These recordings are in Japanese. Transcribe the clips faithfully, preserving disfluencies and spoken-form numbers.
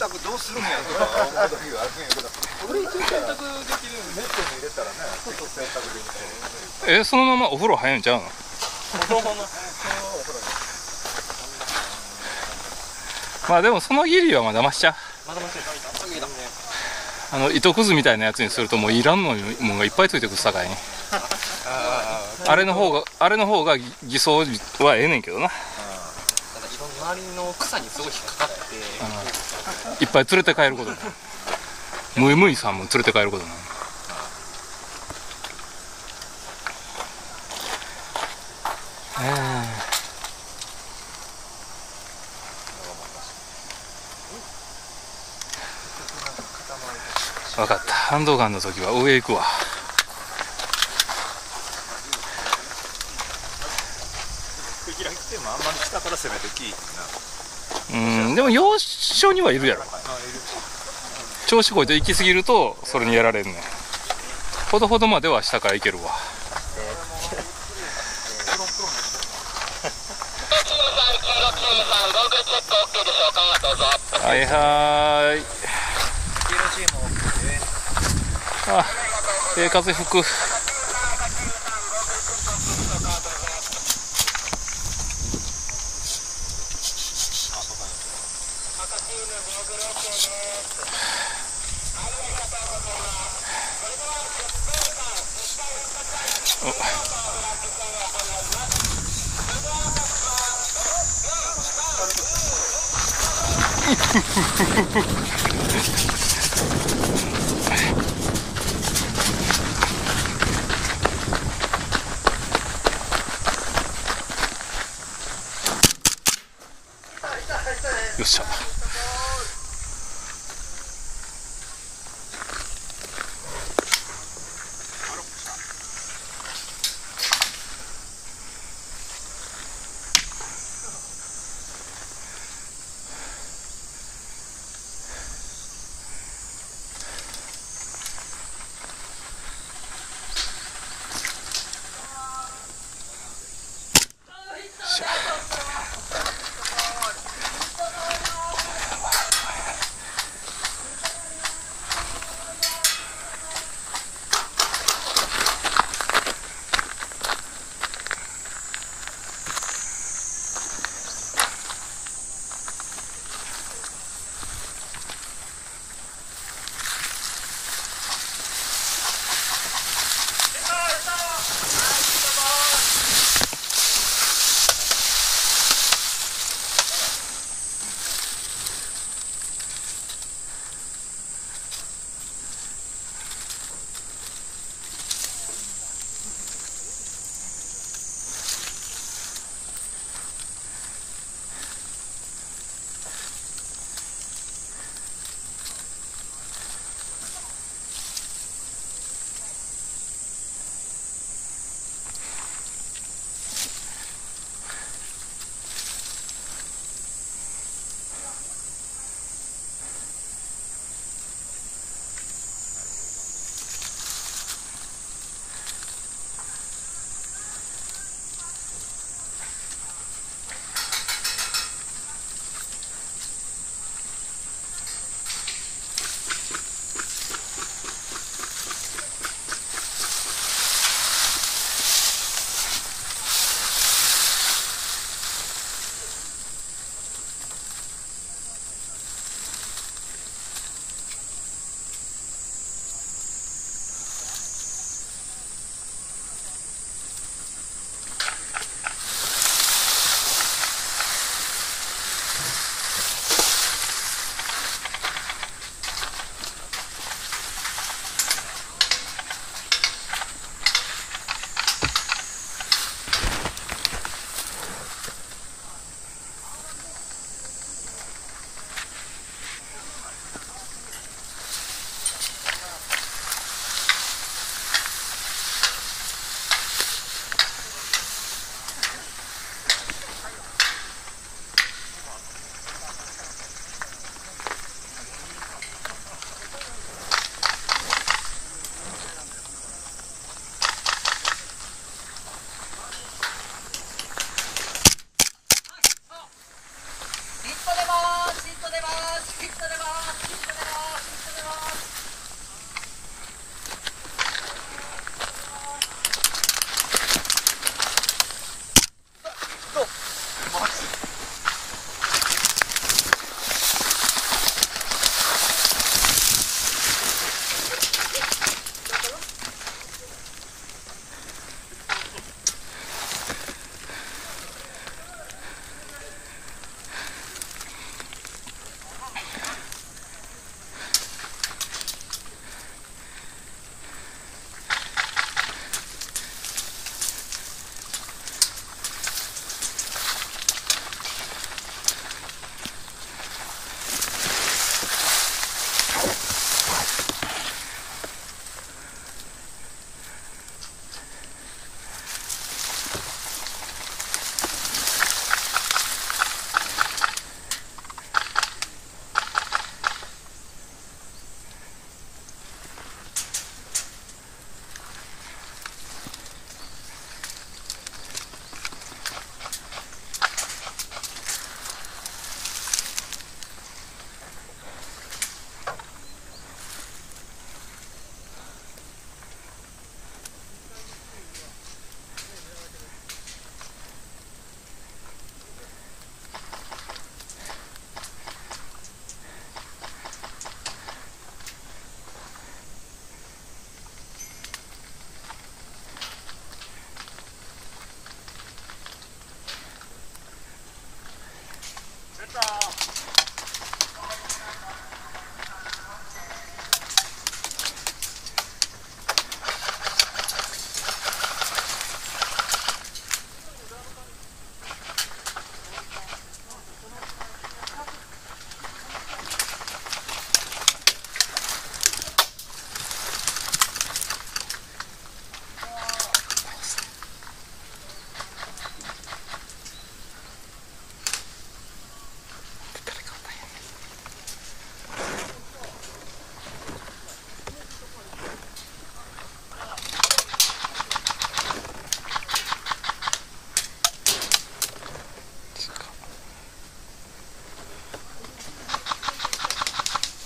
濯どうするんやとか思う時があるんやけど、これ一応洗濯できるネットに入れたらね、結構洗濯できて。 え、そのままお風呂入るんちゃうの？まあでもそのギリはまだましちゃう。 まだましあの糸くずみたいなやつにするともういらんのもんがいっぱいついてくるさかいに。あれの方があれの方が偽装はええねんけどな。 周りの草にすごい引っかかって、 いっぱい連れて帰ることになる。ムイムイさんも連れて帰ることになる。分かった、ハンドガンの時は上行くわ。 あんまり下から攻めてきいうん、でも要所にはいるやろ。調子こいて行き過ぎるとそれにやられるねん。ほどほどまでは下から行けるわ。はいはい。あ、ええ風吹く。よっしゃ。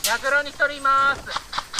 脈路にひとりいます。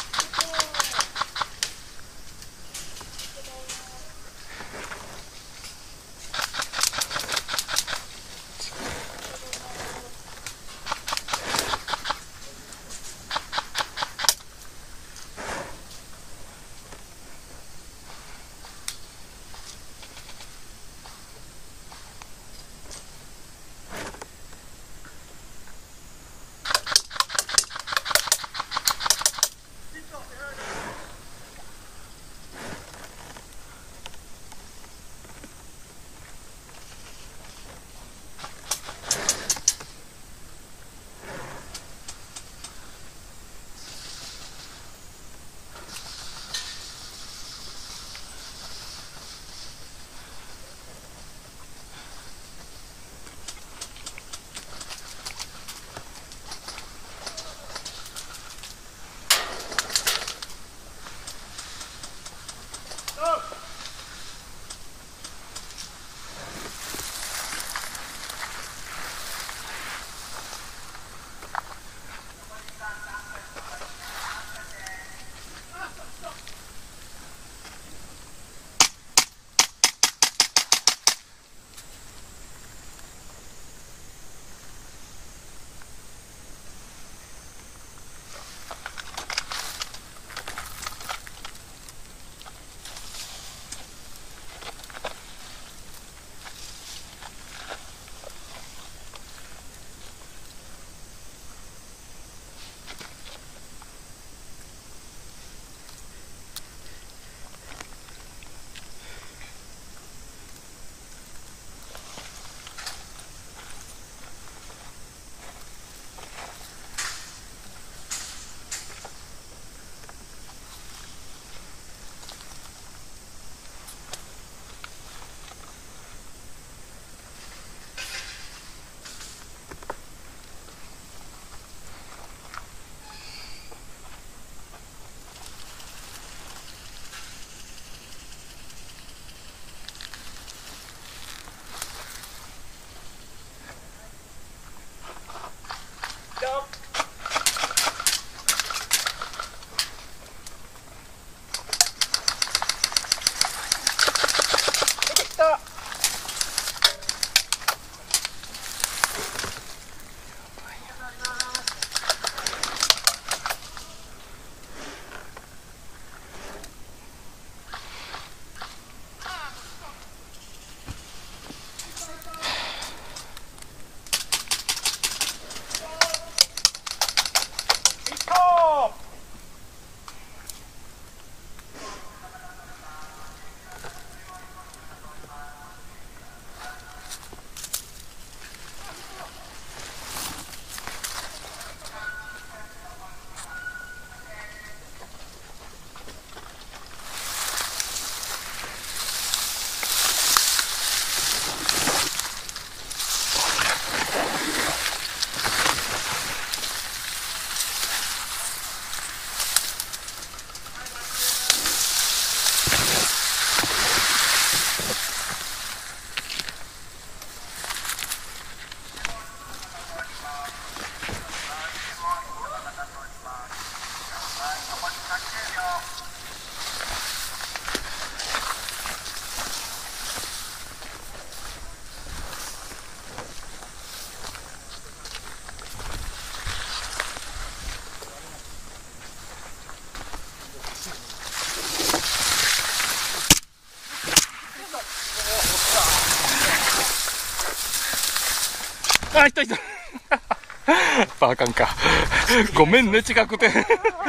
あ、いたいたバカンかごめんね、近くて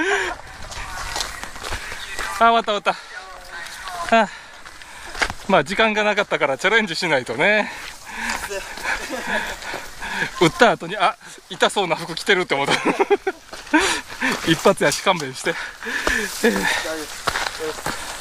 あ、終わった終わった。あ、まあ時間がなかったからチャレンジしないとね打った後に、あ、痛そうな服着てるって思った一発やし勘弁して。